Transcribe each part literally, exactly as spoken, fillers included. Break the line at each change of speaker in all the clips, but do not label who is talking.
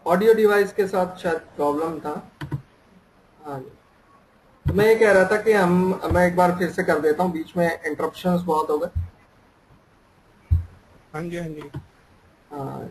Audio device के साथ शायद प्रॉब्लम था। हाँ जी, तो मैं ये कह रहा था कि हम मैं एक बार फिर से कर देता हूँ, बीच में इंटरप्शंस बहुत हो गए।
हाँ जी, हाँ जी।
हाँ,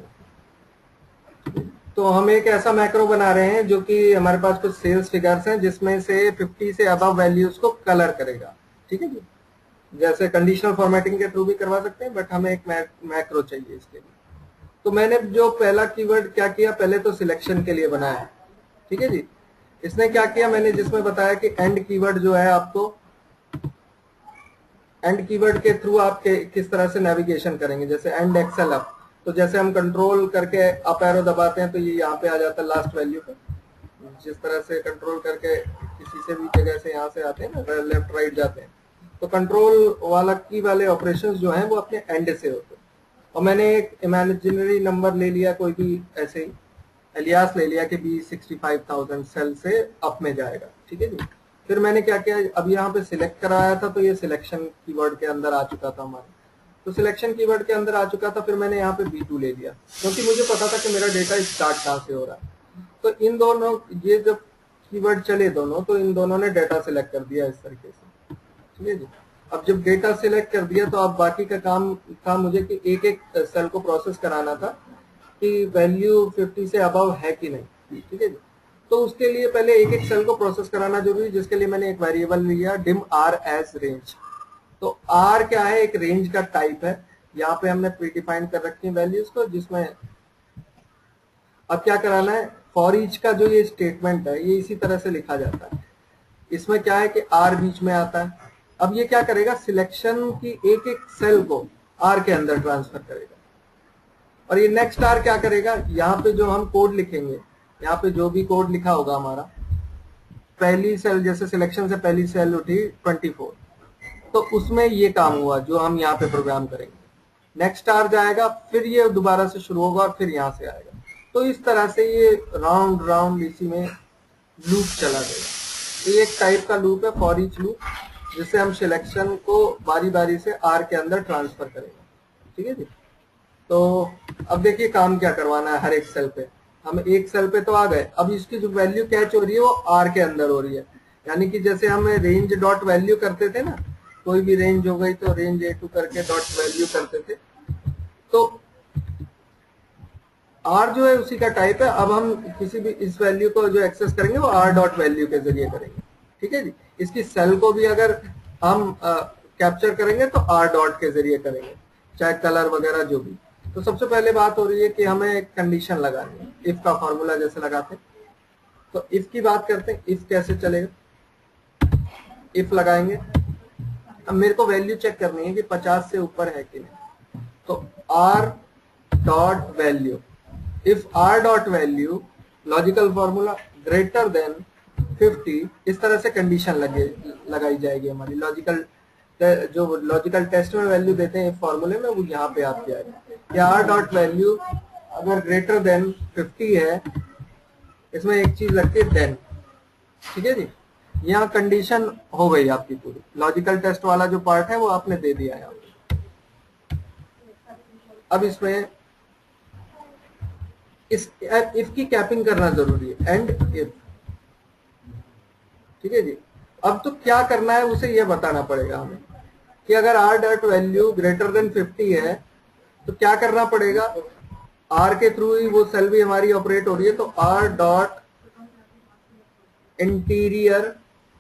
तो हम एक ऐसा मैक्रो बना रहे हैं जो कि हमारे पास कुछ सेल्स फिगर्स हैं जिसमें से फिफ्टी से अबव वैल्यूज को कलर करेगा। ठीक है जी, जैसे कंडीशनल फॉर्मेटिंग के थ्रू भी करवा सकते हैं, बट हमें एक मैक्रो चाहिए इसके लिए। तो मैंने जो पहला कीवर्ड क्या किया, पहले तो सिलेक्शन के लिए बनाया। ठीक है जी, इसने क्या किया, मैंने जिसमें बताया कि एंड कीवर्ड जो है आपको, एंड कीवर्ड के थ्रू आप के, किस तरह से नेविगेशन करेंगे। जैसे एंड एक्सेल अप, तो जैसे हम कंट्रोल करके अप एरो दबाते हैं तो ये यहाँ पे आ जाता है लास्ट वैल्यू पे। जिस तरह से कंट्रोल करके किसी से भी जगह से यहाँ से आते हैं ना, लेफ्ट राइट जाते हैं, तो कंट्रोल वाला की वाले ऑपरेशंस जो हैं वो अपने एंड से होते हैं। और मैंने एक इमेजिनरी नंबर ले लिया, कोई भी ऐसे ही एलियास ले लिया कि B sixty five thousand cell से अप में जाएगा। ठीक है जी, फिर मैंने क्या किया, अब यहाँ पे सिलेक्ट कराया था तो ये सिलेक्शन कीवर्ड के अंदर आ चुका था हमारे, तो सिलेक्शन कीवर्ड के अंदर आ चुका था। फिर मैंने यहाँ पे बी टू ले लिया क्योंकि मुझे पता था कि मेरा डेटा स्टार्ट कहाँ से हो रहा है। तो इन दोनों, ये जब कीवर्ड चले दोनों, तो इन दोनों ने डेटा सिलेक्ट कर दिया इस तरीके से। ठीक है जी, अब जब डेटा सिलेक्ट कर दिया तो अब बाकी का काम था मुझे कि एक एक सेल को प्रोसेस कराना था कि वैल्यू फिफ्टी से अबव है कि नहीं। ठीक है जी, तो उसके लिए पहले एक एक सेल को प्रोसेस कराना जरूरी है, जिसके लिए मैंने एक वेरिएबल लिया डिम आर एज रेंज। तो आर क्या है, एक रेंज का टाइप है। यहाँ पे हमने प्रीडिफाइन कर रखी है वैल्यूज को, जिसमें अब क्या कराना है, फॉर ईच का जो ये स्टेटमेंट है ये इसी तरह से लिखा जाता है। इसमें क्या है कि आर बीच में आता है। अब ये क्या करेगा, सिलेक्शन की एक एक सेल को आर के अंदर ट्रांसफर करेगा। और ये नेक्स्ट आर क्या करेगा, यहाँ पे जो हम कोड लिखेंगे, यहाँ पे जो भी कोड लिखा होगा हमारा, पहली सेल जैसे सिलेक्शन से पहली सेल उठी ट्वेंटी फोर, तो उसमें ये काम हुआ जो हम यहाँ पे प्रोग्राम करेंगे। नेक्स्ट आर जाएगा, फिर ये दोबारा से शुरू होगा और फिर यहाँ से आएगा। तो इस तरह से ये राउंड राउंड इसी में लूप चला गया। तो ये एक टाइप का लूप है, फॉर ईच लूप, जिससे हम सिलेक्शन को बारी बारी से आर के अंदर ट्रांसफर करेंगे। ठीक है जी, तो अब देखिए काम क्या करवाना है हर एक सेल पे। हम एक सेल पे तो आ गए, अब इसकी जो वैल्यू कैच हो रही है वो आर के अंदर हो रही है। यानी कि जैसे हम रेंज डॉट वैल्यू करते थे ना, कोई भी रेंज हो गई तो रेंज ए टू करके डॉट वैल्यू करते थे, तो आर जो है उसी का टाइप है। अब हम किसी भी इस वैल्यू को जो एक्सेस करेंगे वो आर डॉट वैल्यू के जरिए करेंगे। ठीक है जी, इसकी सेल को भी अगर हम कैप्चर करेंगे तो आर डॉट के जरिए करेंगे, चाहे कलर वगैरह जो भी। तो सबसे पहले बात हो रही है कि हमें एक कंडीशन लगानी है, इफ का फॉर्मूला जैसे लगाते हैं। तो इफ की बात करते हैं, इफ कैसे चलेगा, इफ लगाएंगे। अब मेरे को वैल्यू चेक करनी है कि पचास से ऊपर है कि नहीं, तो R dot value, if R dot value logical formula greater than fifty, इस तरह से कंडीशन लगे लगाई जाएगी हमारी। लॉजिकल जो लॉजिकल टेस्ट में वैल्यू देते हैं फॉर्मूले में, वो यहाँ पे आपके आएगा कि आर डॉट वैल्यू अगर ग्रेटर देन फिफ्टी है, इसमें एक चीज लगती है देन। ठीक है जी, यहाँ कंडीशन हो गई आपकी पूरी। लॉजिकल टेस्ट वाला जो पार्ट है वो आपने दे दिया है। अब इसमें इस इफ की कैपिंग करना जरूरी है, एंड इफ। ठीक है जी, अब तो क्या करना है उसे ये बताना पड़ेगा हमें कि अगर R dot value greater than fifty है तो क्या करना पड़ेगा। आर के थ्रू ही वो सेल भी हमारी ऑपरेट हो रही है, तो R dot interior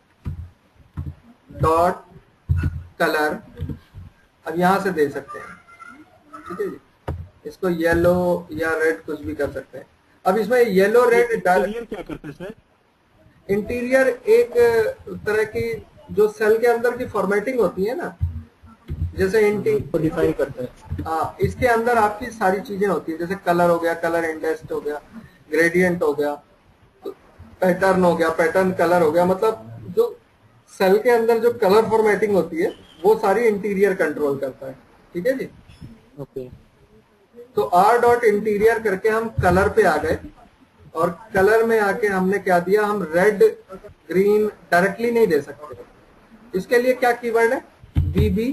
dot colour, अब यहां से दे सकते हैं। ठीक है जी, इसको येलो या रेड कुछ भी कर सकते हैं। अब इसमें येलो
ये
रेड डाल,
इंटीरियर क्या करता है सर?
इंटीरियर एक तरह की जो सेल के अंदर की फॉर्मेटिंग होती है ना, जैसे इंटी
को डिफाइन करता है।
हाँ, इसके अंदर आपकी सारी चीजें होती है, जैसे कलर हो गया, कलर इंडेक्स हो गया, ग्रेडियंट हो गया, पैटर्न हो गया, पैटर्न कलर हो गया। मतलब जो सेल के अंदर जो कलर फॉर्मेटिंग होती है वो सारी इंटीरियर कंट्रोल करता है। ठीक है जी,
ओके।
तो आर डॉट इंटीरियर करके हम कलर पे आ गए, और कलर में आके हमने क्या दिया, हम रेड ग्रीन डायरेक्टली नहीं दे सकते। इसके लिए क्या कीवर्ड है, वीबी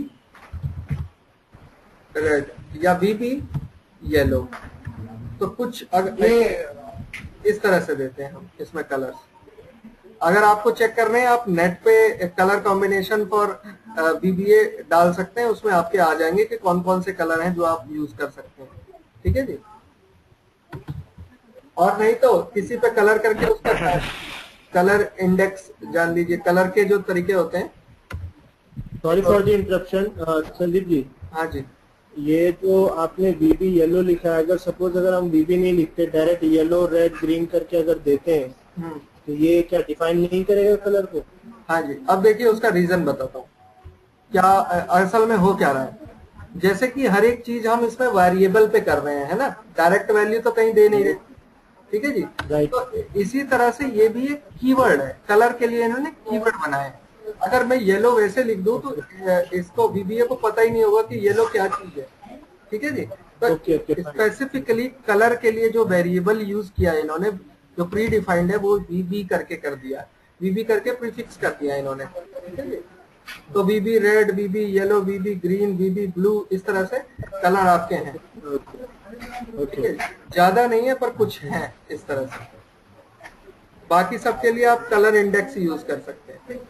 रेड या वीबी येलो। तो कुछ अगर
ये
इस तरह से देते हैं हम इसमें कलर्स। अगर आपको चेक करने हैं आप नेट पे कलर कॉम्बिनेशन फॉर वीबीए डाल सकते हैं, उसमें आपके आ जाएंगे कि कौन कौन से कलर हैं जो आप यूज कर सकते हैं। ठीक है जी। और नहीं तो किसी पे कलर करके उसका कलर इंडेक्स जान लीजिए, कलर के जो तरीके होते हैं।
Sorry for the interruption Sandeep ji.
हाँ जी।
ये जो आपने बीबी येलो लिखा है, अगर सपोज अगर हम बीबी नहीं लिखते, डायरेक्ट येलो रेड ग्रीन करके अगर देते हैं तो ये क्या डिफाइन नहीं करेगा कलर को?
हाँ जी। अब देखिए उसका रीजन बताता हूँ क्या असल में हो क्या रहा है। जैसे कि हर एक चीज हम इसमें वेरिएबल पे कर रहे हैं, है ना, डायरेक्ट वैल्यू तो कहीं दे नहीं रहे। ठीक है जी।
राइट।
तो इसी तरह से ये भी एक कीवर्ड है, कलर के लिए इन्होंने कीवर्ड बनाए। अगर मैं येलो वैसे लिख दूं तो इसको बीबीए को पता ही नहीं होगा कि येलो क्या चीज है। ठीक है जी। तो स्पेसिफिकली कलर के लिए जो वेरिएबल यूज किया है इन्होंने, जो प्री डिफाइंड है, वो वीबी करके कर दिया, वीबी करके प्रीफिक्स कर दिया इन्होंने। ठीक है जी। तो VB red, VB yellow, VB green, VB blue, इस तरह से कलर आपके हैं। ठीक है, ज्यादा नहीं है पर कुछ है इस तरह से। बाकी सबके लिए आप कलर इंडेक्स यूज कर सकते हैं।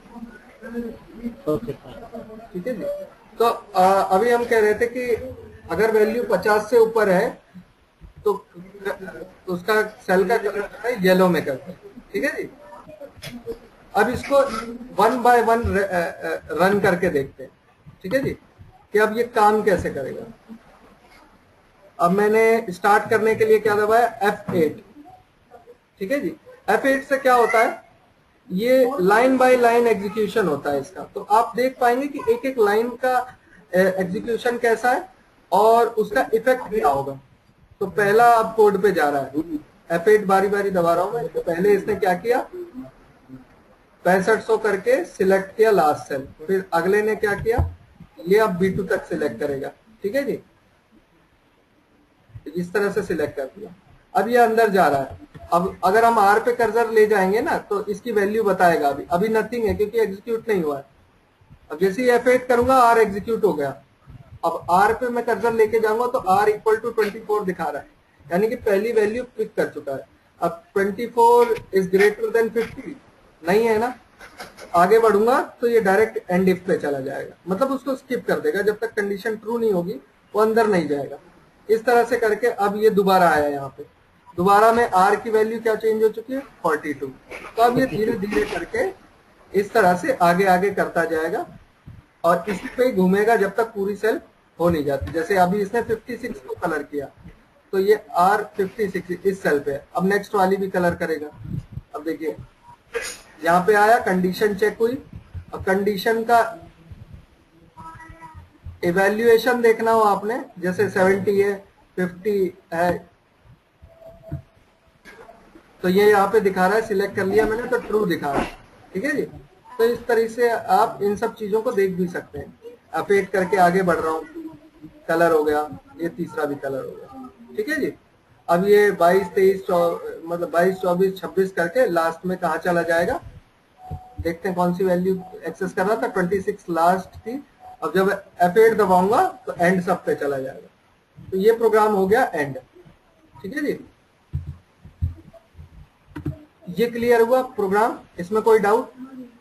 ठीक है जी। तो आ, अभी हम कह रहे थे कि अगर वैल्यू पचास से ऊपर है तो उसका सेल का कलर येलो में करते हैं। ठीक है जी। अब इसको वन बाय वन रन करके देखते हैं। ठीक है जी, कि अब ये काम कैसे करेगा। अब मैंने स्टार्ट करने के लिए क्या दबाया, एफ एट। ठीक है जी। एफ एट से क्या होता है, ये लाइन बाय लाइन एग्जीक्यूशन होता है इसका। तो आप देख पाएंगे कि एक एक लाइन का एग्जीक्यूशन कैसा है और उसका इफेक्ट क्या होगा। तो पहला अब कोड पे जा रहा है, एफ एट बारी बारी दबा रहा हूं मैं। तो पहले इसने क्या किया, पैंसठ सौ करके सिलेक्ट किया लास्ट सेल। फिर अगले ने क्या किया, ये अब बी टू तक सिलेक्ट करेगा। ठीक है जी, इस तरह से सिलेक्ट कर दिया। अब ये अंदर जा रहा है। अब अगर हम आर पे कर्सर ले जाएंगे ना तो इसकी वैल्यू बताएगा। अभी अभी नथिंग है क्योंकि एग्जीक्यूट नहीं हुआ है। अब जैसे ही एफ एट करूंगा आर एग्जीक्यूट हो गया। अब आर पे मैं कर्सर लेके जाऊंगा तो R equal to twenty four दिखा रहा है, यानी कि पहली वैल्यू पिक कर चुका है। अब twenty four is greater than fifty नहीं है ना, आगे बढ़ूंगा तो ये डायरेक्ट एंड इफ पे चला जाएगा, मतलब उसको स्किप कर देगा। जब तक कंडीशन ट्रू नहीं होगी वो अंदर नहीं जाएगा। इस तरह से करके अब ये दोबारा आया यहाँ पे। दोबारा में आर की वैल्यू क्या चेंज हो चुकी है, फोर्टी टू। तो अब ये धीरे धीरे करके इस तरह से आगे आगे करता जाएगा और इसी पे घूमेगा जब तक पूरी सेल हो नहीं जाती। जैसे अभी इसने फिफ्टी सिक्स को कलर किया तो ये आर फिफ्टी सिक्स इस सेल पे है। अब नेक्स्ट वाली भी कलर करेगा। अब देखिए यहाँ पे आया, कंडीशन चेक हुई। अब कंडीशन का इवैल्यूएशन देखना हो आपने, जैसे सेवेंटी है, फिफ्टी है, तो ये यहाँ पे दिखा रहा है, सिलेक्ट कर लिया मैंने तो ट्रू दिखा रहा है। ठीक है जी। तो इस तरह से आप इन सब चीजों को देख भी सकते हैं। अपडेट करके आगे बढ़ रहा हूँ, कलर हो गया, ये तीसरा भी कलर हो गया। ठीक है जी। अब ये बाईस तेईस मतलब बाईस चौबीस छब्बीस करके लास्ट में कहाँ चला जाएगा, देखते हैं कौन सी वैल्यू एक्सेस कर रहा था, ट्वेंटी सिक्स लास्ट थी। अब जब एफ एट दबाऊंगा तो एंड सब पे चला जाएगा। तो ये प्रोग्राम हो गया एंड। ठीक है जी, ये क्लियर हुआ प्रोग्राम, इसमें कोई डाउट?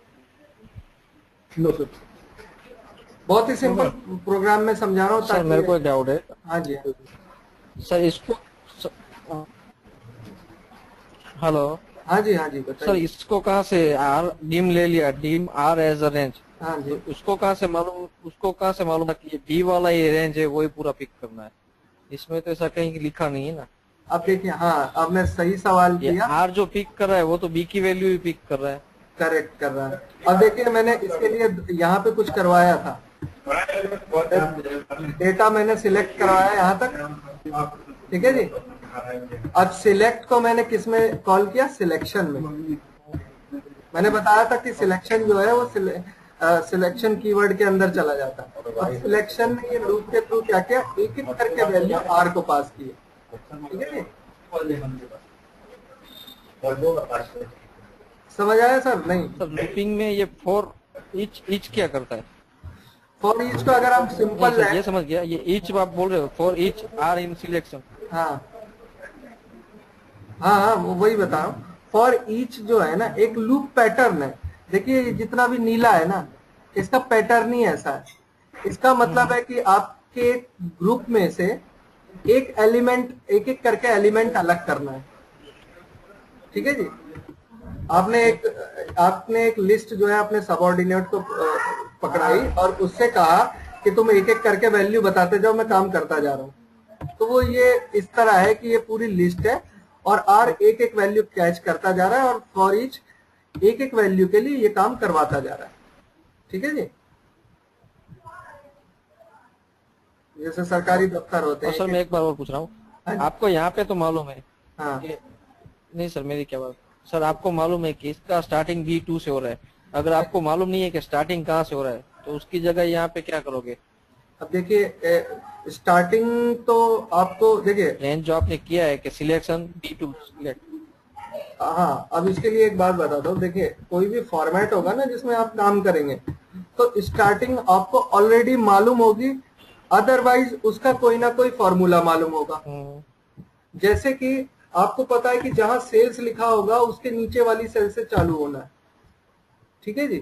No sir.
बहुत ही सिंपल प्रोग्राम में समझा रहा हूँ।
सर मेरे को एक डाउट है।
हाँ जी
सर इसको हेलो।
हाँ जी हाँ जी बताइए।
सर इसको कहाँ से आर डीम ले लिया, dim R as a range.
हाँ जी।
तो उसको कहाँ से मालूम उसको कहाँ से मालूम है कि ये डी वाला ये रेंज है वही पूरा पिक करना है? इसमें तो ऐसा कहीं लिखा नहीं है ना।
अब देखिए, हाँ अब मैं सही सवाल किया।
आर जो पिक कर रहा है वो तो बी की वैल्यू ही पिक कर रहा है।
करेक्ट कर रहा है। अब देखिए मैंने इसके लिए यहाँ पे कुछ करवाया था, डेटा मैंने सिलेक्ट करवाया यहाँ तक। ठीक है जी। अब सिलेक्ट को मैंने किस में कॉल किया, सिलेक्शन में। मैंने बताया था कि सिलेक्शन जो है वो सिलेक्शन कीवर्ड के अंदर चला जाता है। अब सिलेक्शन में ये लूप के थ्रू क्या किया, एक एक करके वैल्यू आर को पास की। ठीक है जी, समझ आया सर? नहीं
सर लूपिंग में ये फॉर ईच ईच क्या करता है?
फॉर ईच को अगर हम सिंपल
ये समझ गया, ये ईच आप बोल रहे हो, for each R in selection.
हाँ हाँ हाँ वो वही बता रहा हूँ। फॉर ईच जो है ना एक लूप पैटर्न है। देखिए जितना भी नीला है ना इसका पैटर्न ही ऐसा है। इसका मतलब है कि आपके ग्रुप में से एक एलिमेंट एक एक करके एलिमेंट अलग करना है। ठीक है जी। आपने एक आपने एक लिस्ट जो है अपने सबऑर्डिनेट को पकड़ाई और उससे कहा कि तुम एक एक करके वैल्यू बताते जाओ, मैं काम करता जा रहा हूँ। तो वो ये इस तरह है कि ये पूरी लिस्ट है और आर एक एक वैल्यू कैच करता जा रहा है और फॉर ईच एक एक वैल्यू के लिए ये काम करवाता जा रहा है। ठीक है जी। जैसे सरकारी दफ्तर होते हैं।
सर मैं एक बार और पूछ रहा हूँ, आपको यहाँ पे तो मालूम है
हाँ।
कि नहीं सर मेरी क्या बात सर, आपको मालूम है कि इसका स्टार्टिंग बी टू से हो रहा है। अगर आपको मालूम नहीं है कि स्टार्टिंग कहाँ से हो रहा है तो उसकी जगह यहाँ पे क्या करोगे?
अब देखिए स्टार्टिंग तो आपको देखिए
रेंज जो आपने किया है कि सिलेक्शन बी टू सिलेक्ट।
हाँ अब इसके लिए एक बात बताता हूँ। देखिए कोई भी फॉर्मेट होगा ना जिसमें आप काम करेंगे तो स्टार्टिंग आपको ऑलरेडी मालूम होगी, अदरवाइज उसका कोई ना कोई फॉर्मूला मालूम होगा। जैसे कि आपको पता है कि जहां सेल्स लिखा होगा उसके नीचे वाली सेल से चालू होना है। ठीक है जी।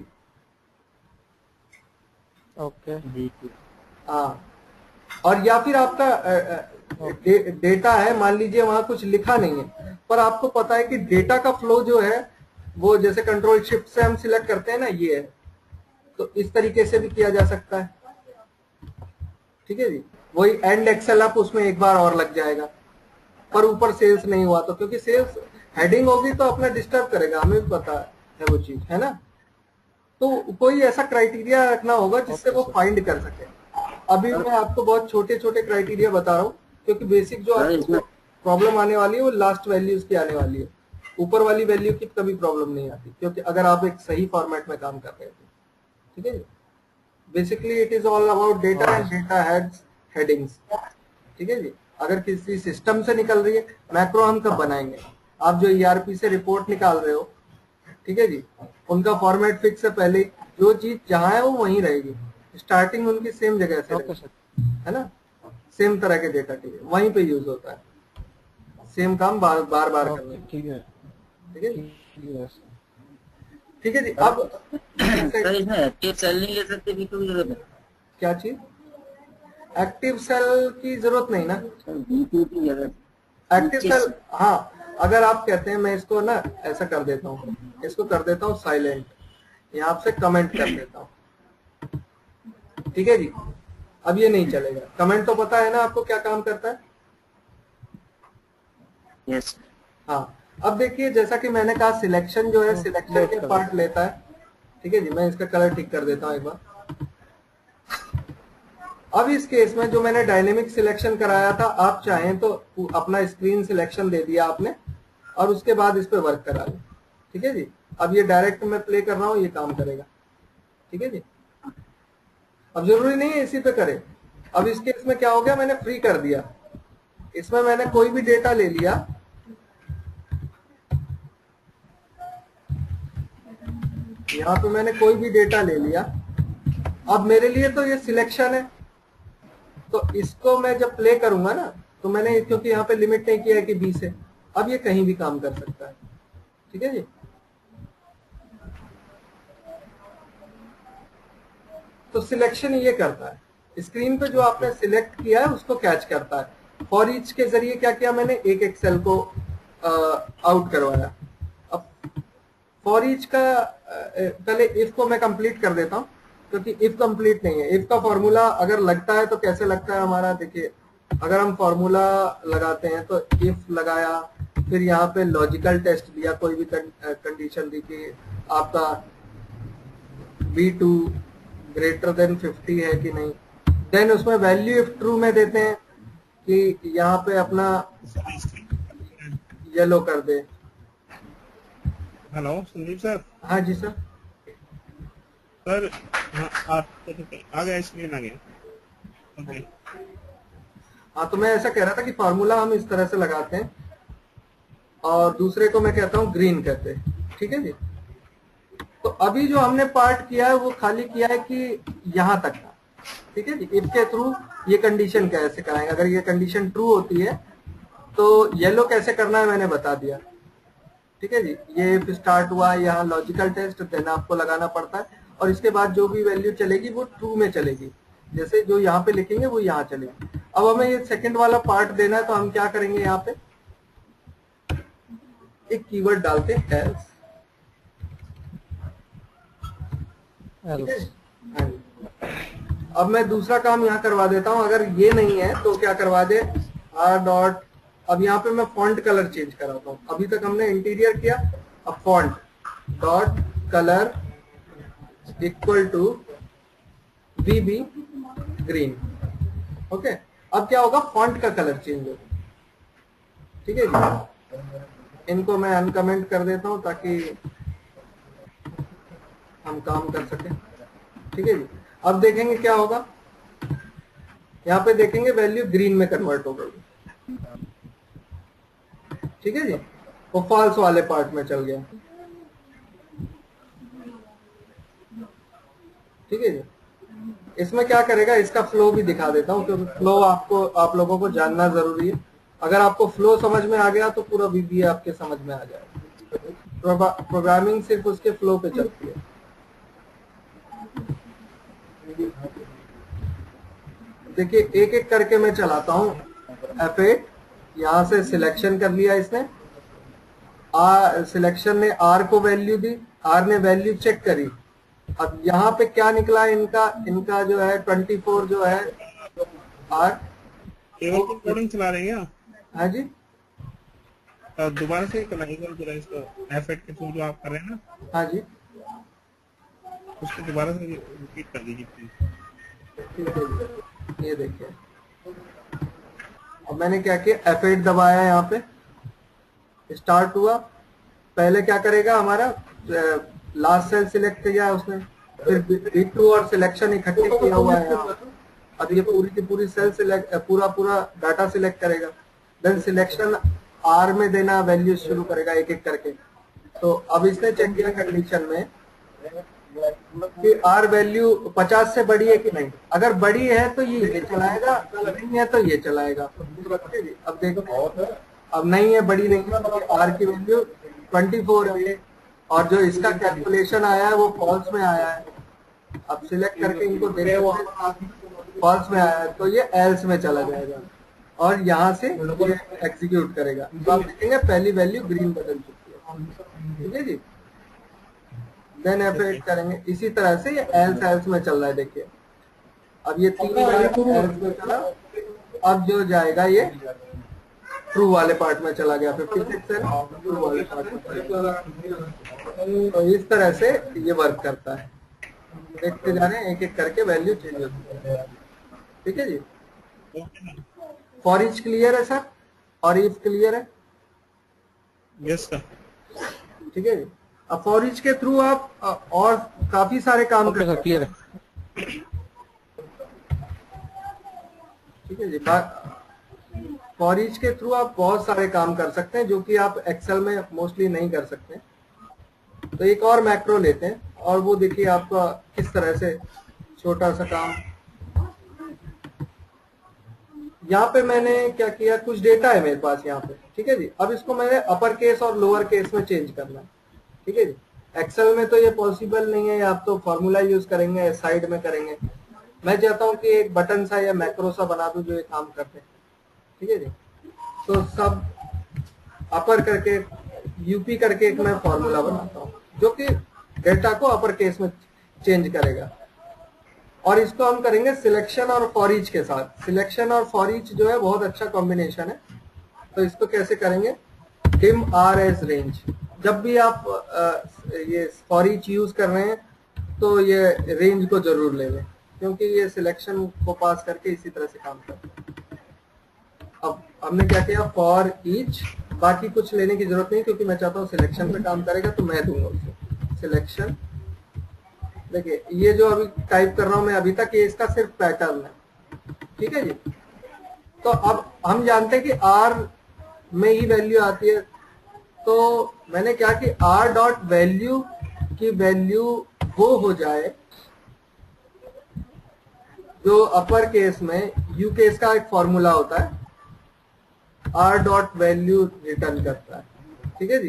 ओके
हाँ और या फिर आपका डे, डेटा है, मान लीजिए वहां कुछ लिखा नहीं है पर आपको पता है कि डेटा का फ्लो जो है वो जैसे कंट्रोल शिफ्ट से हम सिलेक्ट करते हैं ना, ये है। तो इस तरीके से भी किया जा सकता है। ठीक है जी। वही एंड एक्सेल आप उसमें एक बार और लग जाएगा पर ऊपर सेल्स नहीं हुआ तो, क्योंकि सेल्स हेडिंग होगी तो अपना डिस्टर्ब करेगा, हमें भी पता है वो चीज है ना। तो कोई ऐसा क्राइटेरिया रखना होगा जिससे वो फाइंड कर सके। अभी मैं आपको बहुत छोटे छोटे क्राइटेरिया बता रहा हूँ क्योंकि बेसिक जो आपको प्रॉब्लम आने वाली है वो लास्ट वैल्यूज की आने वाली है। ऊपर वाली वैल्यू की कभी प्रॉब्लम नहीं आती क्योंकि अगर आप एक सही फॉर्मेट में काम कर रहे हैं। ठीक है। Basically it is all about data and data heads headings. ठीक है जी। अगर किसी सिस्टम से निकल रही है, मैक्रो हम कब बनाएंगे? आप जो ईआरपी से रिपोर्ट निकाल रहे हो, ठीक है जी, उनका फॉर्मेट फिक्स है, पहले जो चीज जहां है वो वहीं रहेगी, स्टार्टिंग उनकी सेम जगह से है ना, सेम तरह के डेटा के लिए वहीं पे यूज होता है, सेम काम बार बार बार करना।
ठीक है
ठीक है ठीक है जी। अब
सर इसमें एक्टिव सेल नहीं ले सकते बी टू की जरूरत है?
क्या चीज? एक्टिव सेल की जरूरत नहीं ना,
बी टू की जरूरत।
एक्टिव सेल हाँ, अगर आप कहते हैं मैं इसको ना ऐसा कर देता हूँ, इसको कर देता हूँ साइलेंट, यहाँ से कमेंट कर देता हूँ। ठीक है जी। अब ये नहीं चलेगा, कमेंट तो पता है ना आपको क्या काम करता है?
यस।
हाँ अब देखिए जैसा कि मैंने कहा सिलेक्शन जो है सिलेक्शन के पार्ट लेता है। ठीक है जी। मैं इसका कलर ठीक कर देता हूँ एक बार। अब इस केस में जो मैंने डायनेमिक सिलेक्शन कराया था, आप चाहें तो अपना स्क्रीन सिलेक्शन दे दिया आपने और उसके बाद इस पे वर्क करा लें। ठीक है जी। अब ये डायरेक्ट मैं प्ले कर रहा हूँ, ये काम करेगा। ठीक है जी। अब जरूरी नहीं है इसी पे करे। अब इस केस में क्या हो गया, मैंने फ्री कर दिया, इसमें मैंने कोई भी डेटा ले लिया, यहाँ पे मैंने कोई भी डेटा ले लिया। अब मेरे लिए तो ये सिलेक्शन है, तो इसको मैं जब प्ले करूंगा ना, तो मैंने क्योंकि यहाँ पे लिमिट नहीं किया है कि बी से, अब ये कहीं भी काम कर सकता है। ठीक है जी। तो सिलेक्शन ये करता है, स्क्रीन पे जो आपने सिलेक्ट किया है उसको कैच करता है। फॉर ईच के जरिए क्या किया मैंने, एक एक सेल को आउट करवाया। अब फॉर ईच का पहले इफ को मैं कंप्लीट कर देता हूँ क्योंकि इफ कंप्लीट नहीं है। इफ का फॉर्मूला अगर लगता है तो कैसे लगता है हमारा, देखिए अगर हम फॉर्मूला लगाते हैं तो इफ लगाया, फिर यहाँ पे लॉजिकल टेस्ट दिया, कोई भी कंडीशन दी कि आपका B two greater than fifty है कि नहीं, देन उसमें वैल्यू इफ ट्रू में देते हैं कि यहाँ पे अपना येलो कर दे।
Hello Sandeep sir.
हाँ जी सर।
सर हाँ, आ, आ गया, स्क्रीन आ गया। ओके।
हाँ तो मैं ऐसा कह रहा था कि फार्मूला हम इस तरह से लगाते हैं और दूसरे को मैं कहता हूँ ग्रीन कहते हैं। ठीक है जी। तो अभी जो हमने पार्ट किया है वो खाली किया है कि यहाँ तक का। ठीक है जी। इफ के थ्रू ये कंडीशन कैसे कराएंगे, अगर ये कंडीशन ट्रू होती है तो येलो कैसे करना है मैंने बता दिया, ठीक है जी। ये स्टार्ट हुआ, यहाँ लॉजिकल टेस्ट देन आपको लगाना पड़ता है, और इसके बाद जो भी वैल्यू चलेगी वो ट्रू में चलेगी, जैसे जो यहाँ पे लिखेंगे वो यहाँ चलेगी। अब हमें ये सेकंड वाला पार्ट देना है, तो हम क्या करेंगे, यहाँ पे एक कीवर्ड डालते हैं एल्स, ठीक है। हाँ जी। अब मैं दूसरा काम यहाँ करवा देता हूँ, अगर ये नहीं है तो क्या करवा दे, आर डॉट, अब यहाँ पे मैं फॉन्ट कलर चेंज कराता हूँ। अभी तक हमने इंटीरियर किया, अब font dot colour equal to VB green, okay. अब क्या होगा, फॉन्ट का कलर चेंज होगा, ठीक है जी। इनको मैं अनकमेंट कर देता हूँ ताकि हम काम कर सकें, ठीक है जी। अब देखेंगे क्या होगा, यहाँ पे देखेंगे वैल्यू ग्रीन में कन्वर्ट हो गई, ठीक है जी। वो फॉल्स वाले पार्ट में चल गया, ठीक है जी। इसमें क्या करेगा, इसका फ्लो भी दिखा देता हूँ, क्योंकि फ्लो आपको आप लोगों को जानना जरूरी है। अगर आपको फ्लो समझ में आ गया तो पूरा वीबीए आपके समझ में आ जाएगा। प्रोग्रामिंग सिर्फ उसके फ्लो पे चलती है। देखिए एक एक करके मैं चलाता हूँ। एफ एट, यहाँ से सिलेक्शन कर लिया इसने, आर सिलेक्शन ने आर को वैल्यू दी, आर ने वैल्यू चेक करी। अब यहाँ पे क्या निकला इनका, इनका जो है चौबीस जो है आर
केवल कोडिंग चला रहे हैं।
हाँ जी,
दोबारा से कराइएगा जरा इसको, एफ एट के थ्रू जो आप कर रहे हैं ना।
हाँ जी,
उसको दोबारा से रिपीट कर दीजिए प्लीज।
ठीक है, ये देखिए अब मैंने क्या किया, एफ एट दबाया, यहाँ पे स्टार्ट हुआ। पहले क्या करेगा, हमारा लास्ट सेल सिलेक्ट किया उसने, फिर बी टू और सिलेक्शन इकट्ठे किया हुआ है यहाँ। अब ये पूरी की पूरी सेल सिलेक्ट, पूरा पूरा डाटा सिलेक्ट करेगा, देन सिलेक्शन आर में देना, वैल्यू शुरू करेगा एक एक करके। तो अब इसने चेक किया कंडीशन में कि आर वैल्यू पचास से बड़ी है कि नहीं। अगर बड़ी है तो ये ये चलाएगा, नहीं है तो ये चलाएगा। अब देखो, अब नहीं है, बड़ी नहीं है, तो आर की वैल्यू चौबीस है, और जो इसका कैलकुलेशन आया है वो फॉल्स में आया है। अब सिलेक्ट करके इनको देखते हैं, फॉल्स में आया है तो ये एल्स में चला जाएगा, और यहाँ से ये एग्जीक्यूट करेगा। तो आप देखेंगे पहली वैल्यू ग्रीन बदल चुकी है, ठीक है जी। देन एफ एट करेंगे, इसी तरह से ये एल्स एल्स में चल रहा है। देखिए अब ये तीन वैल्यू एल्स में चला, अब जो जाएगा ये ट्रू वाले पार्ट में चला गया, फिफ्टी सिक्स है ट्रू वाले पार्ट में चला गया। तो इस तरह से ये वर्क करता है। देखते जा रहे हैं, एक एक करके वैल्यू चेंज होती है, ठीक है जी। फॉर ईच क्लियर है सर, और इफ क्लियर है?
यस सर,
ठीक है जी। अब फॉर ईच के थ्रू आप और काफी सारे काम कर सकते हैं,
क्लियर है,
ठीक है जी। फॉर ईच के थ्रू आप बहुत सारे काम कर सकते हैं जो कि आप एक्सेल में मोस्टली नहीं कर सकते। तो एक और मैक्रो लेते हैं, और वो देखिए आपका किस तरह से छोटा सा काम। यहाँ पे मैंने क्या किया, कुछ डेटा है मेरे पास यहाँ पे, ठीक है जी। अब इसको मैंने अपर केस और लोअर केस में चेंज करना है, ठीक है जी। एक्सेल में तो ये पॉसिबल नहीं है, आप तो फॉर्मूला यूज करेंगे, साइड में करेंगे। मैं चाहता हूँ कि एक बटन सा या मैक्रो सा बना दूं जो ये काम करते हैं, ठीक है जी। तो सब अपर करके यूपी करके एक मैं फॉर्मूला बनाता हूँ जो कि डेटा को अपर केस में चेंज करेगा, और इसको हम करेंगे सिलेक्शन और फॉर ईच के साथ। सिलेक्शन और फॉर ईच जो है बहुत अच्छा कॉम्बिनेशन है। तो इसको कैसे करेंगे, डिम आर एज रेंज। जब भी आप आ, ये फॉर ईच यूज कर रहे हैं तो ये रेंज को जरूर ले लें, क्योंकि ये सिलेक्शन को पास करके इसी तरह से काम करता है। अब हमने क्या किया, फॉर ईच, बाकी कुछ लेने की जरूरत नहीं, क्योंकि मैं चाहता हूँ सिलेक्शन पे काम करेगा तो मैं दूंगा उसे सिलेक्शन। देखिए ये जो अभी टाइप कर रहा हूं मैं अभी तक, ये इसका सिर्फ पैटर्न है, ठीक है जी। तो अब हम जानते हैं कि आर में ही वैल्यू आती है, तो मैंने क्या कि आर डॉट वैल्यू की वैल्यू वो हो जाए जो अपर केस में, यू केस का एक फॉर्मूला होता है, आर डॉट वैल्यू रिटर्न करता है। ठीक है जी,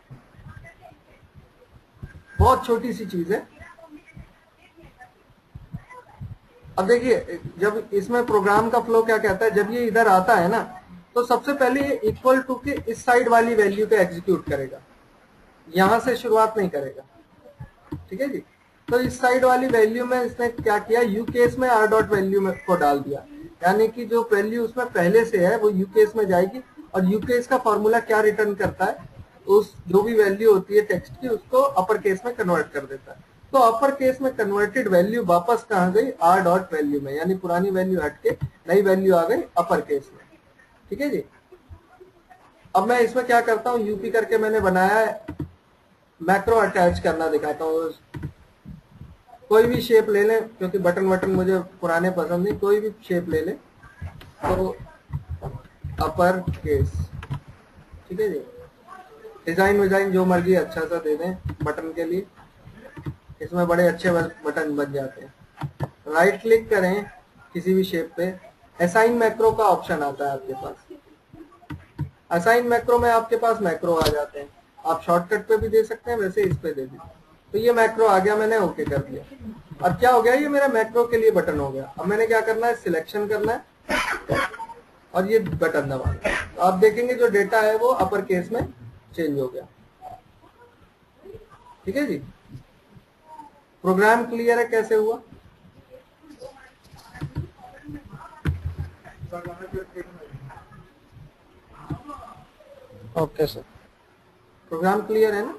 बहुत छोटी सी चीज है। अब देखिए जब इसमें प्रोग्राम का फ्लो क्या कहता है, जब ये इधर आता है ना तो सबसे पहले ये इक्वल टू के इस साइड वाली वैल्यू पे एग्जीक्यूट करेगा, यहां से शुरुआत नहीं करेगा। ठीक है जी, तो इस साइड वाली वैल्यू में इसने क्या किया, यू केस में आर डॉट वैल्यू में को डाल दिया, यानी कि जो वैल्यू उसमें पहले से है वो यू केस में जाएगी। और यू केस का फॉर्मूला क्या रिटर्न करता है, उस जो भी वैल्यू होती है टेक्स्ट की उसको अपर केस में कन्वर्ट कर देता है। तो अपर केस में कन्वर्टेड वैल्यू वापस कहाँ गई, आर डॉट वैल्यू में, यानी पुरानी वैल्यू हट के नई वैल्यू आ गई अपर केस में। ठीक है जी, अब मैं इसमें क्या करता हूँ, यूपी करके मैंने बनाया है, मैक्रो अटैच करना दिखाता हूँ। कोई भी शेप ले लें, क्योंकि बटन बटन मुझे पुराने पसंद नहीं, कोई भी शेप ले लें। तो अपर केस, ठीक है जी, डिजाइन विजाइन जो मर्जी अच्छा सा दे दें बटन के लिए, इसमें बड़े अच्छे बटन बन जाते हैं। राइट क्लिक करें किसी भी शेप पे, असाइन मैक्रो का ऑप्शन आता है आपके पास। असाइन मैक्रो में आपके पास मैक्रो आ जाते हैं, आप शॉर्टकट पे भी दे सकते हैं, वैसे इस पे दे दीजिए। तो ये मैक्रो आ गया, मैंने ओके कर दिया। अब क्या हो गया, ये मेरा मैक्रो के लिए बटन हो गया। अब मैंने क्या करना है, सिलेक्शन करना है और ये बटन दबाना है। तो आप देखेंगे जो डेटा है वो अपर केस में चेंज हो गया। ठीक है जी, प्रोग्राम क्लियर है कैसे हुआ?
ओके सर,
प्रोग्राम क्लियर है ना?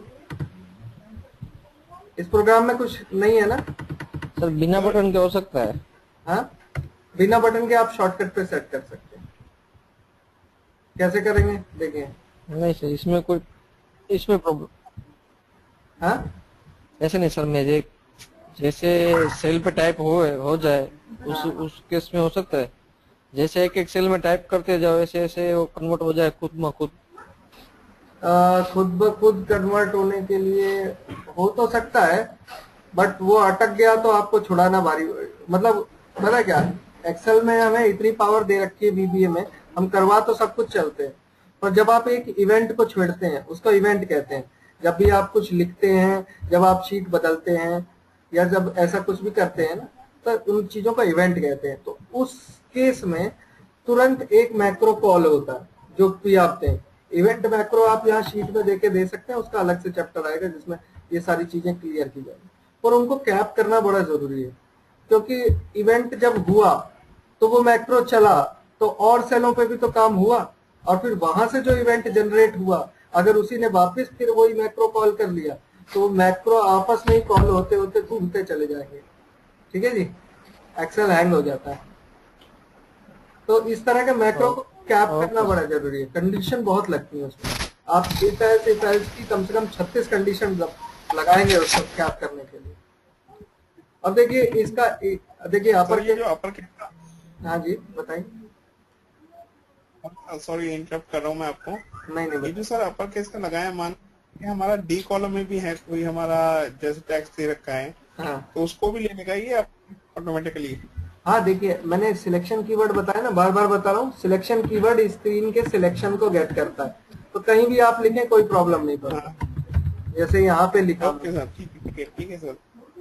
इस प्रोग्राम में कुछ नहीं है ना
सर? बिना बटन के हो सकता है?
हाँ, बिना बटन के आप शॉर्टकट पे सेट कर सकते हैं। कैसे करेंगे देखिए।
नहीं सर, इसमें कोई इसमें प्रॉब्लम।
हाँ,
ऐसे नहीं सर, मेरे जैसे सेल पे टाइप हो हो जाए उस उस केस में हो सकता है। जैसे एक एक सेल में टाइप करते जाओ ऐसे ऐसे वो कन्वर्ट हो जाए खुद म खुद।
आ, खुद ब खुद कन्वर्ट होने के लिए हो तो सकता है, बट वो अटक गया तो आपको छुड़ाना भारी, मतलब पता क्या, एक्सेल में हमें इतनी पावर दे रखी है बीबीए में, हम करवा तो सब कुछ चलते हैं, पर जब आप एक इवेंट को छेड़ते हैं, उसको इवेंट कहते हैं। जब भी आप कुछ लिखते हैं, जब आप शीट बदलते हैं या जब ऐसा कुछ भी करते हैं ना, तो उन चीजों का इवेंट कहते हैं। तो उस केस में तुरंत एक मैक्रो कॉल होता है जो भी आप दें। इवेंट मैक्रो आप यहाँ शीट में देके दे सकते हैं, उसका अलग से चैप्टर आएगा जिसमें ये सारी चीजें क्लियर की जाएगी। पर उनको कैप करना बड़ा जरूरी है, क्योंकि इवेंट जब हुआ तो वो मैक्रो चला तो और सेलों पे भी तो काम हुआ, और फिर वहां से जो इवेंट जनरेट हुआ अगर उसी ने वापस फिर वही मैक्रो कॉल कर लिया तो मैक्रो आपस में ही कॉल होते होते घूमते चले जाएंगे। ठीक है जी, एक्सेल हैंग हो जाता है। तो इस तरह के मैक्रो को कैप करना बड़ा जरूरी है, कंडीशन बहुत लगती है उसमें। आप इफ एल्स इफ एल्स की कम से कम छत्तीस कंडीशन लगाएंगे उसको कैप करने के लिए। अब देखिए इसका, देखिए अपर
के जो अपर के,
हाँ जी बताइए।
सॉरी इंटरप्ट कर रहा हूँ मैं आपको।
नहीं नहीं,
ये जो सर अपर केस का लगाया, मान कि हमारा डी कॉलम में भी है कोई हमारा जैसे टैक्स दे रखा है,
हाँ
तो उसको भी लेने का ये ऑटोमेटिकली।
हाँ, देखिए मैंने सिलेक्शन कीवर्ड बताया ना, बार बार बता रहा हूँ, सिलेक्शन कीवर्ड स्क्रीन के सिलेक्शन को गेट करता है। तो कहीं भी आप लिखें कोई प्रॉब्लम नहीं पड़ता। हाँ। जैसे यहाँ पे लिखा,
ओके सर, ठीक है ठीक है सर।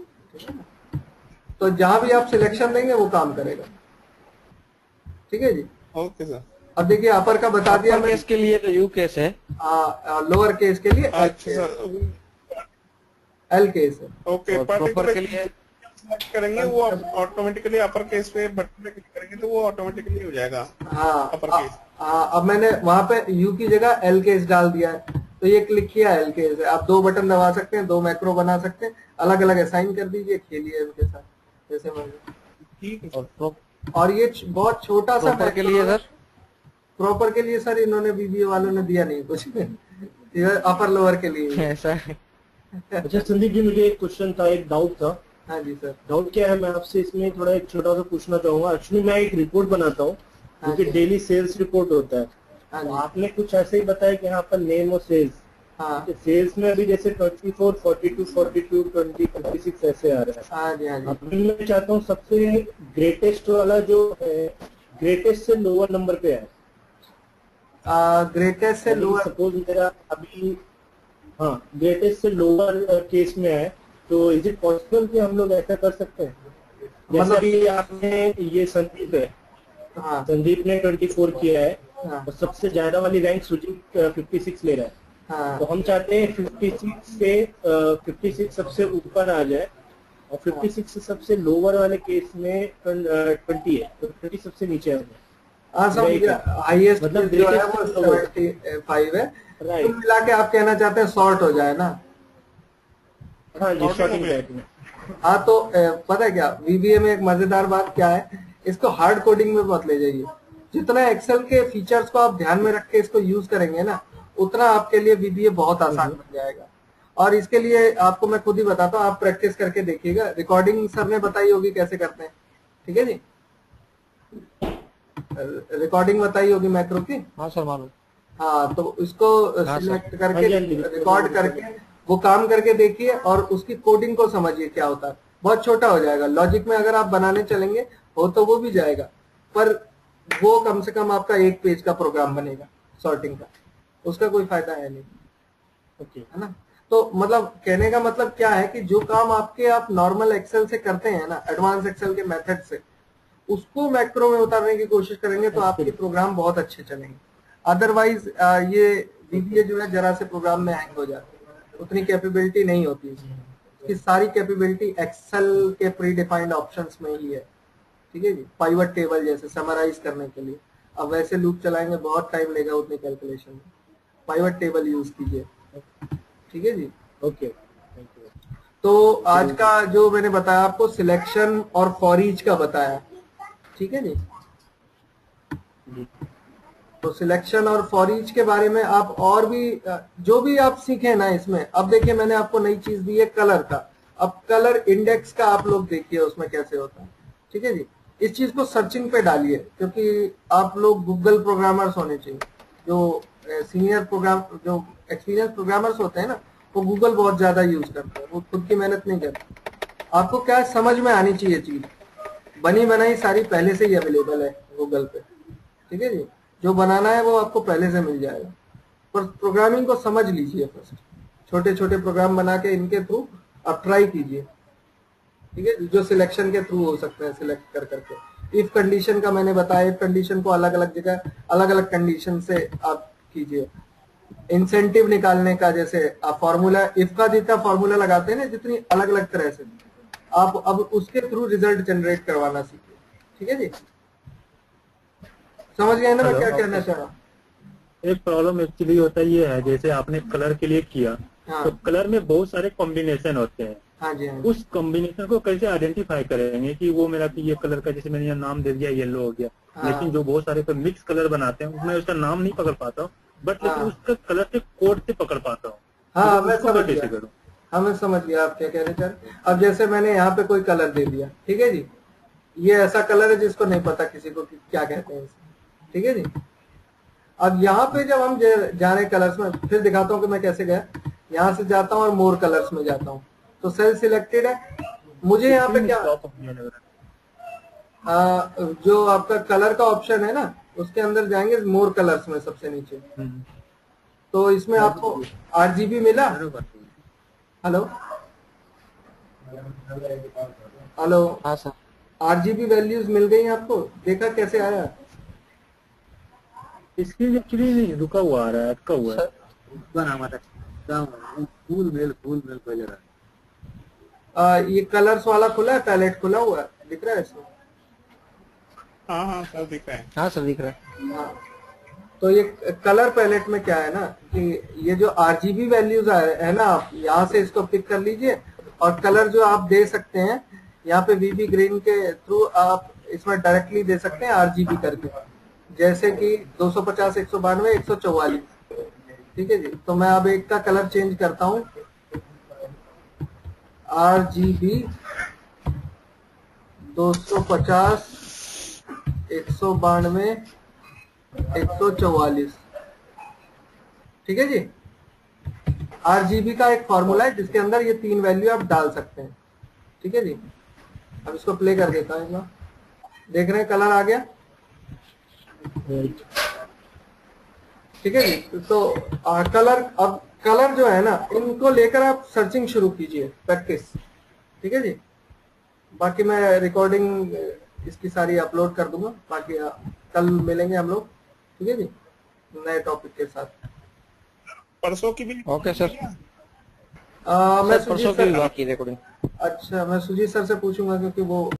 तो जहां भी आप सिलेक्शन देंगे वो काम करेगा। ठीक है जी,
ओके सर।
अब देखिए अपर का बता दिया मैं,
केस के लिए तो यू केस है,
लोअर केस के लिए
अच्छा सर,
एल केस है।
ओके,
प्रॉपर के लिए
सेलेक्ट करेंगे वो ऑटोमेटिकली अपर केस पे बटन पे क्लिक करेंगे तो वो ऑटोमेटिकली हो जाएगा।
हाँ,
अपर केस।
हाँ, अब मैंने वहां पे यू की जगह एल केस डाल दिया है, तो ये क्लिक किया एल केस है। आप दो बटन दबा सकते हैं, दो मैक्रो बना सकते हैं, अलग अलग असाइन कर दीजिए, खेलिए उनके साथ जैसे मर्जी।
ठीक है सर।
और ये बहुत छोटा सा
प्रॉपर के लिए सर,
प्रॉपर के लिए सर इन्होंने बीबीए वालों ने दिया नहीं कुछ अपर लोअर के लिए
ऐसा है।
अच्छा संदीप जी, मुझे एक क्वेश्चन था, एक डाउट था।
हाँ जी सर।
डाउट क्या है, मैं आपसे इसमें थोड़ा एक छोटा सा पूछना चाहूंगा। एक्चुअली मैं एक रिपोर्ट बनाता हूँ जो कि डेली सेल्स रिपोर्ट होता है।
हाँ
तो
जी।
आपने कुछ ऐसे ही बताया कि यहाँ पर नेम और सेल्स,
हाँ
सेल्स में अभी जैसे twenty four, forty two, forty two, twenty, fifty six ऐसे आ रहा है।
हाँ जी। हाँ जी।
अब मैं चाहता हूँ सबसे ग्रेटेस्ट वाला जो है, ग्रेटेस्ट से लोअर नंबर पे है।
ग्रेटेस्ट से लोअर,
सपोज मेरा अभी हाँ ग्रेटेस्ट से लोअर केस में है, तो इज इट पॉसिबल कि हम लोग ऐसा कर सकते हैं? जैसे
मतलब
अभी आपने ये संदीप है,
हाँ
संदीप ने चौबीस किया है
हाँ
और सबसे ज्यादा वाली रैंक सुजीत छप्पन ले रहा है,
हाँ
तो हम चाहते हैं छप्पन से छप्पन सबसे ऊपर आ जाए और छप्पन से सबसे लोअर वाले केस में बीस है, तो बीस सबसे नीचे आ जाए।
हाँ समझ गया। हाईएस्ट
मतलब
जो है वो
greatest से lower।
पचहत्तर है।
Right।
कुल मिला के आप कहना चाहते हैं शॉर्ट हो जाए ना?
हाँ जी,
Sorting
शॉर्टिंग
में।
टाइप में।
हाँ तो अ, पता है क्या, वीबीए में एक मजेदार बात क्या है, इसको हार्ड कोडिंग में मत ले जाइए। जितना एक्सेल के फीचर्स को आप ध्यान में रख के इसको यूज करेंगे ना, उतना आपके लिए वीबीए बहुत आसान बन जाएगा। और इसके लिए आपको मैं खुद ही बताता हूँ, आप प्रैक्टिस करके देखिएगा। रिकॉर्डिंग सर ने बताई होगी कैसे करते हैं, ठीक है जी? रिकॉर्डिंग बताई होगी मैक्रो की।
हाँ सर मालूम।
हाँ तो इसको
हाँ,
सिलेक्ट
हाँ
करके
जी, हाँ जी।
रिकॉर्ड करके वो काम करके देखिए और उसकी कोडिंग को समझिए क्या होता है। बहुत छोटा हो जाएगा। लॉजिक में अगर आप बनाने चलेंगे हो तो वो भी जाएगा, पर वो कम से कम आपका एक पेज का प्रोग्राम बनेगा सॉर्टिंग का, उसका कोई फायदा है नहीं,
ओके।
है ना? तो मतलब कहने का मतलब क्या है कि जो काम आपके आप नॉर्मल एक्सेल से करते हैं ना, एडवांस एक्सेल के मेथड से, उसको मैक्रो में उतारने की कोशिश करेंगे तो आपके प्रोग्राम बहुत अच्छे चलेंगे। अदरवाइज ये वीबीए जो है जरा से प्रोग्राम में हैंग हो जाते हैं, उतनी कैपेबिलिटी नहीं होती इसकी सारी कैपेबिलिटी एक्सेल के प्री डिफाइंड ऑप्शंस में ही है, ठीक है जी? पाइवट टेबल जैसे समराइज करने के लिए, अब वैसे लूप चलाएंगे बहुत टाइम लेगा उतनी कैलकुलेशन में। पाइवट टेबल यूज कीजिए, ठीक है जी?
Okay, thank you.
तो आज का जो मैंने बताया आपको सिलेक्शन और फॉर ईच का बताया, ठीक है जी? तो सिलेक्शन और फॉर ईच के बारे में आप और भी जो भी आप सीखे ना इसमें, अब देखिए मैंने आपको नई चीज दी है कलर का। अब कलर इंडेक्स का आप लोग देखिए उसमें कैसे होता है, ठीक है जी? इस चीज को सर्चिंग पे डालिए, क्योंकि आप लोग गूगल प्रोग्रामर्स होने चाहिए। जो सीनियर प्रोग्राम जो एक्सपीरियंस प्रोग्रामर्स होते हैं ना, वो गूगल बहुत ज्यादा यूज करते हैं, वो खुद की मेहनत नहीं करते। आपको क्या समझ में आनी चाहिए चीज, बनी बनाई सारी पहले से ही अवेलेबल है गूगल पे, ठीक है जी? जो बनाना है वो आपको पहले से मिल जाएगा, पर प्रोग्रामिंग को समझ लीजिए फर्स्ट। छोटे छोटे प्रोग्राम बना के इनके थ्रू आप ट्राई कीजिए, ठीक है? जो सिलेक्शन के थ्रू हो सकते हैं, सिलेक्ट कर करके। इफ कंडीशन का मैंने बताया, इफ कंडीशन को अलग अलग जगह अलग अलग कंडीशन से आप कीजिए। इंसेंटिव निकालने का, जैसे आप फॉर्मूला इफ का जितना फॉर्मूला लगाते हैं ना, जितनी अलग अलग तरह से, आप अब उसके थ्रू रिजल्ट जनरेट करवाना सीखिए, ठीक है जी? समझ गए ना मैं क्या कहना चाह रहा हूँ?
एक प्रॉब्लम एक्चुअली होता ये है, जैसे आपने कलर के लिए किया,
हाँ
तो कलर में बहुत सारे कॉम्बिनेशन होते हैं।
हाँ जी हाँ जी।
उस कॉम्बिनेशन को कैसे आइडेंटिफाई करेंगे कि वो मेरा कि ये कलर का, जैसे मैंने यहाँ नाम दे दिया येलो हो गया,
हाँ।
लेकिन जो बहुत सारे मिक्स कलर बनाते हैं उसमें उसका नाम नहीं पकड़ पाता हूँ, बट लेकिन
हाँ।
उसका कलर से कोड से पकड़ पाता हूँ।
हाँ
तो
मैं
उसको
समझ
कैसे
गया,
करूँ?
हाँ मैं समझ गया आप क्या कहने चाह रहे हैं। अब जैसे मैंने यहाँ पे कोई कलर दे दिया, ठीक है जी? ये ऐसा कलर है जिसको नहीं पता किसी को कि क्या कहते हैं इसे, ठीक है जी? अब यहाँ पे जब हम जा रहे कलर्स में, फिर दिखाता हूँ कि मैं कैसे गया। यहाँ से जाता हूँ और मोर कलर्स में जाता हूँ, तो सेल सिलेक्टेड है। मुझे यहाँ पे क्या आ, जो आपका कलर का ऑप्शन है ना, उसके अंदर जाएंगे मोर कलर्स में सबसे नीचे, तो इसमें आपको आरजीबी मिला। हेलो हेलो,
हाँ सर।
आरजीबी वैल्यूज मिल गई आपको? देखा कैसे आया?
इसकी एक्चुअली रुका हुआ आ रहा है, अटका हुआ है।
फूल मेल फूल मेल पहले रहा।
आ, ये कलर्स वाला खुला है, पैलेट खुला हुआ है, दिख रहा है इसमें?
हाँ हाँ सर दिख रहा है।
हाँ सर दिख रहा है।
हाँ, तो ये कलर पैलेट में क्या है ना कि ये जो आरजीबी वैल्यूज है ना, आप यहाँ से इसको पिक कर लीजिए और कलर जो आप दे सकते हैं यहाँ पे वीबी ग्रीन के थ्रू आप इसमें डायरेक्टली दे सकते हैं आरजीबी करके, जैसे कि दो सौ पचास, एक सौ बानवे, एक सौ चौवालीस, ठीक है जी? तो मैं अब एक का कलर चेंज करता हूँ, आरजीबी दो सौ पचास, एक सौ बानवे, एक सौ चौवालीस, ठीक है जी? आरजीबी का एक फॉर्मूला है जिसके अंदर ये तीन वैल्यू आप डाल सकते हैं, ठीक है जी? अब इसको प्ले कर देता हूँ एक बार। देख रहे हैं कलर आ गया? ठीक है जी। तो आ, कलर, अब कलर जो है ना, इनको लेकर आप सर्चिंग शुरू कीजिए, प्रैक्टिस। ठीक है जी। बाकी मैं रिकॉर्डिंग इसकी सारी अपलोड कर दूंगा। बाकी आ, कल मिलेंगे हम लोग, ठीक है जी, नए टॉपिक के साथ।
परसों की भी
ओके सर।
आ, मैं
सर
सुजीत
परसों की
सर,
बाकी रिकॉर्डिंग।
अच्छा मैं सुजीत सर से पूछूंगा क्योंकि वो